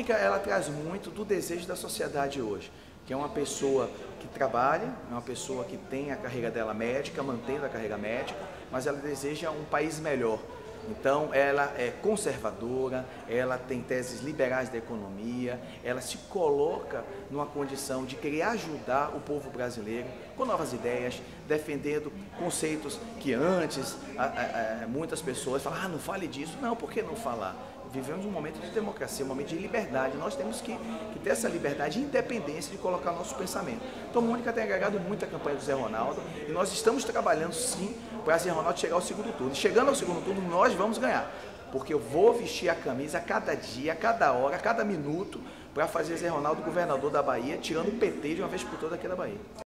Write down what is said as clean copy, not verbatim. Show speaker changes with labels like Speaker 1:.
Speaker 1: Mônica, ela traz muito do desejo da sociedade hoje, que é uma pessoa que trabalha, é uma pessoa que tem a carreira dela médica, mantendo a carreira médica, mas ela deseja um país melhor. Então, ela é conservadora, ela tem teses liberais da economia, ela se coloca numa condição de querer ajudar o povo brasileiro com novas ideias, defendendo conceitos que antes muitas pessoas falam, não fale disso. Não, por que não falar? Vivemos um momento de democracia, um momento de liberdade. Nós temos que ter essa liberdade e independência de colocar o nosso pensamento. Então, a Mônica tem agregado muito a campanha do Zé Ronaldo e nós estamos trabalhando, sim, para Zé Ronaldo chegar ao segundo turno. E chegando ao segundo turno, nós vamos ganhar. Porque eu vou vestir a camisa a cada dia, a cada hora, a cada minuto, para fazer Zé Ronaldo governador da Bahia, tirando o PT de uma vez por toda aqui da Bahia.